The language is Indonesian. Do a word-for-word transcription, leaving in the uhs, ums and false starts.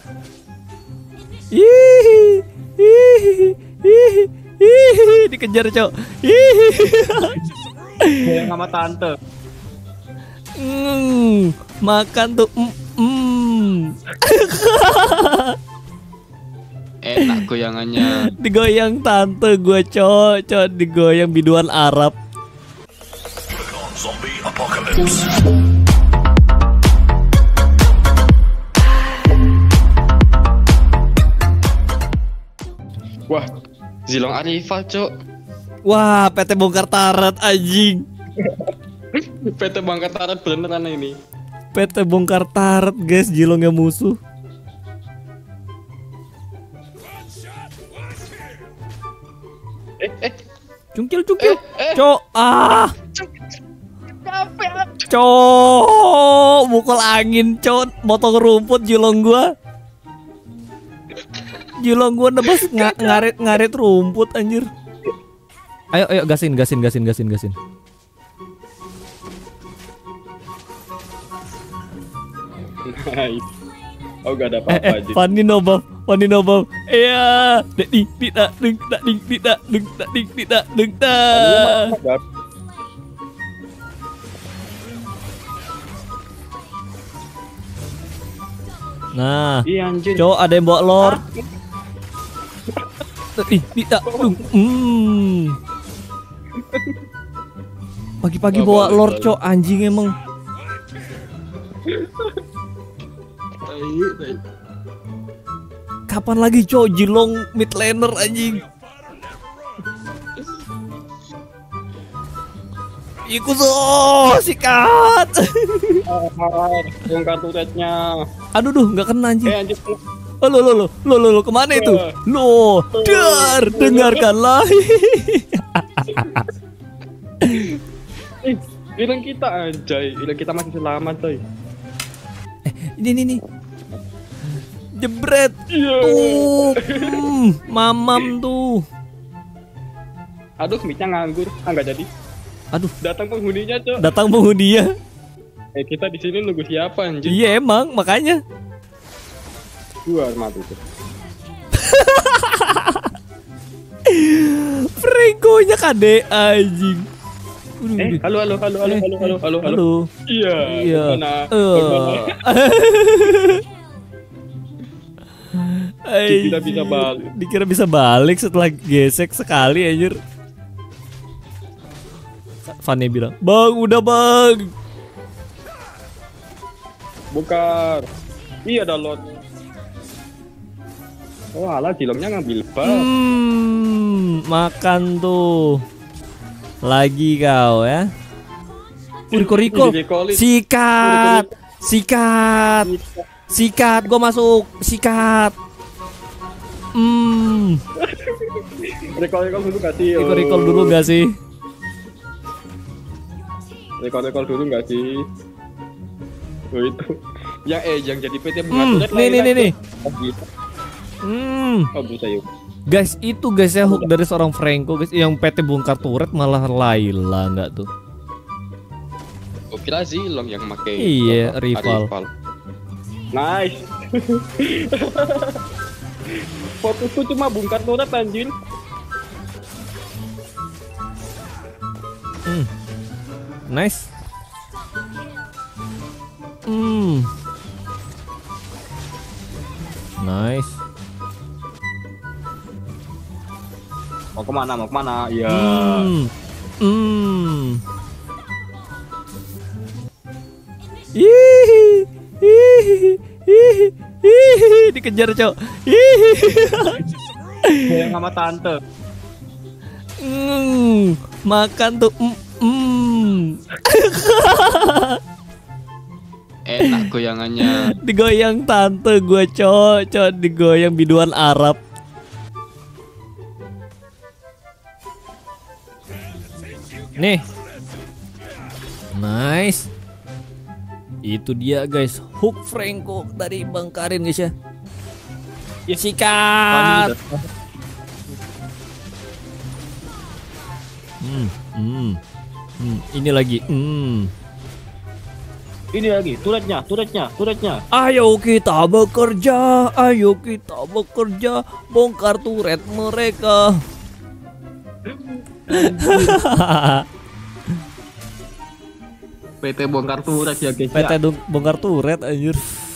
Ih, ih, ih, ih, dikejar cok. Ih. Yang sama tante. Mm, makan tuh. Mm, mm. Enak goyangannya. Digoyang tante gue cok, cok digoyang biduan Arab. Zombie apocalypse. Wah, Zilong Arifal, Cok. Wah, P T bongkar tarat anjing. P T bongkar tarat beneran ini. P T bongkar tarat guys, Jilongnya musuh. Eh, eh, Cungkil cungkil. Eh, eh. Cok, ah. Cok, mukul angin, cok, motong rumput Jilong gua. Jilong gua nebas nga ngaret ngaret rumput anjir. Ayo ayo gasin gasin gasin gasin gasin. nice. Oh, gak ada Eh, apa-apa eh, aja. Fanny nobam, Fanny nobam. Iya, dek di tidak deng tak ding tidak deng tak ding tidak deng tak. Nah, Iya anjir. cowok ada yang bawa lord. Ih, tidak deng. Hmm. Pagi-pagi Oh, bawa boleh, lord, boleh. cowok anjing emang. Tai, tai. Kapan lagi cowok Jilong mid laner anjing? Ikuzo sikat. Bongkar turretnya. Aduh duh nggak kena anjing. Eh anjir. Oh, lo lo lo lo lo lo kemana itu? Lo dar dengarkanlah. Eh, hilang kita anjay. Hilang kita masih selamat, coy. Ini ini nih. Jebret. Iya. Tuh. Hmm, mamam tuh. Aduh, mic-nya nganggur. Ah, nggak jadi. Aduh, Datang penghuninya, Cok. datang penghuninya. Eh, kita di sini nunggu siapa anjir? Iya emang makanya. Gua mati tuh. Franco-nya K D anjing. Udah, Eh, udah. halo halo halo halo Eh, halo halo halo halo. Halo. Iya. Iya. Mana? Eh. Dikira bisa Anjir. balik. Dikira bisa balik setelah gesek sekali anjir. Fanny bilang, "Bang, udah bang." Bongkar. Iya ada lot. Oh alah, Jilongnya ngambil bal. Hmm, makan tuh. Lagi kau ya. Riko Riko. Di-recall-in. Sikat. Sikat. Sikat, gua masuk. Sikat. Hmm. Recall-recall dulu gak sih? Riko Riko dulu gak sih? Recall-recall dulu gak sih? Oh itu. Yang eh yang jadi P T Hmm, bunga nih nih nih nih. Oh bisa. Hmm. Oh bisa yuk. Guys, itu guys ya hook dari seorang Franco guys, yang P T bongkar turret malah Layla enggak tuh. Oh kira Zilong yang make. Iya, apa, rival. Nice. Fokusku cuma bongkar turret anjir. Hmm. Nice. Hmm. Nice. Mau kemana? Mau kemana? Iya. Hmm. Hmm. Ih. Ih. Ih. Ih. Dikejar, Cok. Ih. Yang sama tante. Hmm. Makan tuh. Mm. Mm. Enak goyangannya. Digoyang tante gue cok, cok digoyang biduan Arab. Nih. Nice. Itu dia guys, hook Franco dari Bang Karin guys ya. Sikat. Hmm, hmm, hmm. Ini lagi. Hmm. Ini lagi, turretnya, turretnya, turretnya. Ayo kita bekerja, ayo kita bekerja, bongkar turret mereka. P T bongkar turret ya guys. P T Ya. dong- bongkar turret anjir.